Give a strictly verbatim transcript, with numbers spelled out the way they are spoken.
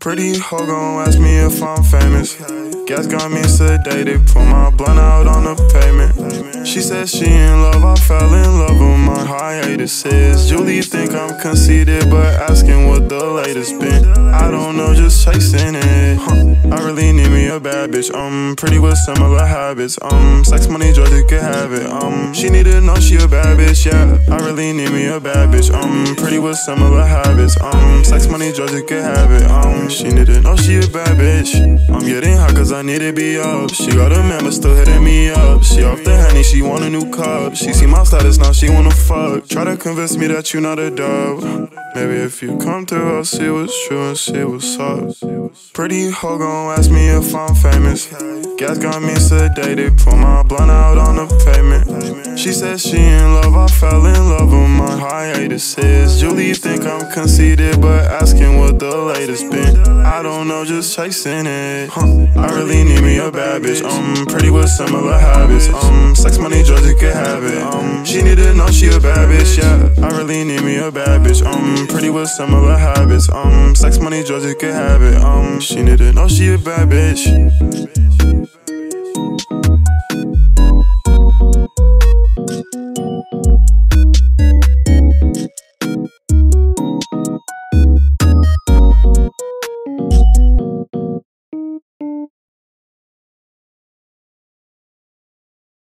Pretty hoe gon' ask me if I'm famous. Gas got me sedated, put my blunt out on the pavement. She said she in love, I fell in love with my hiatus is. Julie think I'm conceited, but asking what the latest been. I don't know, just chasing it. Huh. I really need me a bad bitch, um, pretty with similar habits. Um, sex, money, drugs, you can have it. Um, she need to know she a bad bitch, yeah. I really need me a bad bitch, um, pretty with similar habits. Um, sex, money, drugs, you can have it. Um, she need to know she a bad bitch. I'm getting hot cause I need to be up. She got a man but still hitting me up. She off the Henny, she want a new cup. She see my status, now she wanna fuck. Try to convince me that you not a dub. Maybe if you come through, I'll see what's true and see what's up. Pretty hoe gon' ask me if I'm famous. Gas got me sedated, put my blunt out on the pavement. She said she in love, I fell in love with my hiatus is. Julie think I'm conceited, but asking what the latest been. I don't know, just chasing it. Huh. I really need me a bad bitch, um, pretty with similar habits. Um, sex, money, drugs, you can have it. Um, she need to know she a bad bitch, yeah. I really need me a bad bitch, um, pretty with similar habits. Um, sex, money, drugs, you can have it. Um, she need to know she a bad bitch.